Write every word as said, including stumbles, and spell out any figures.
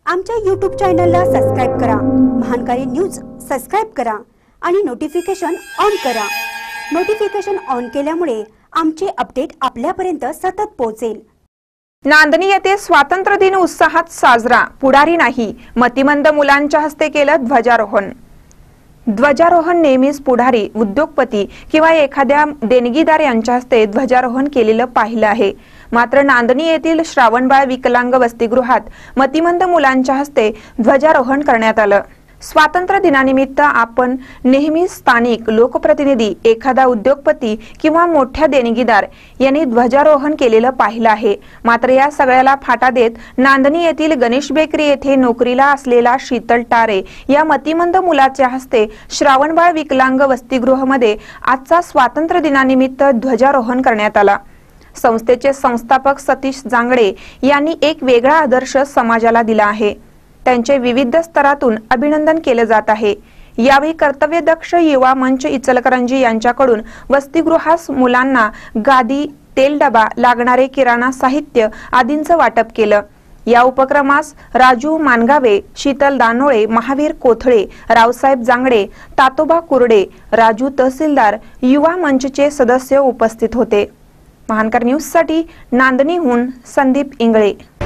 आमच्या यूट्यूब चॅनलला सबस्क्राइब करा, महानकारी न्यूज सबस्क्राइब करा आणि नोटिफिकेशन ऑन करा। नोटिफिकेशन ऑन केल्यामुळे आमचे अपडेट आपल्यापर्यंत सतत पोहोचेल। नांदणी येथे स्वातंत्र्य दिन उत्साहात साजरा, पुढारी नाही मतिमंद मुलांच्या हस्ते केलं ध्वजारोहण। ध्वजारोहण नेहमीच पुढारी, उद्योगपती किंवा एखाद्या देणगीदार यांच्या हस्ते ध्वजारोहण केलेलं पाहिलं आहे। मात्र नांदणी येथील श्रावणबाळ विकलांग वसतिगृहात मतिमंद मुलांच्या हस्ते ध्वजारोहण करण्यात आलं। स्वातंत्र्य दिनानिमित्त आपण नेहमी स्थानिक लोकप्रतिनिधी, एखादा उद्योगपती किंवा मोठ्या देणगीदार यांनी ध्वजारोहण केलेलं पाहिलं आहे। मात्र या सगळ्याला फाटा देत नांदणी येथील गणेश बेकरी येथे नोकरीला असलेला शीतल टारे या मतिमंद मुलाच्या हस्ते श्रावणबाळ विकलांग वसतिगृहामध्ये आजचा स्वातंत्र्य दिनानिमित्त ध्वजारोहण करण्यात आला। संस्थेचे संस्थापक सतीश जांगडे यांनी एक वेगळा आदर्श समाजाला दिला आहे। त्यांचे विविध स्तरातून अभिनंदन केले जात आहे। यावेळी कर्तव्यदक्ष युवा मंच इचलकरंजी यांच्याकडून वसतिगृहास मुलांना गादी, तेल डबा, लागणारे किराणा साहित्य आदींचं वाटप केलं। या उपक्रमास राजू मानगावे, शीतल दानोळे, महावीर कोथळे, रावसाहेब जांगडे, तातोबा कुरडे, राजू तहसीलदार, युवा मंचचे सदस्य उपस्थित होते। महानकर न्यूज साठी नांदणीहून संदीप इंगळे।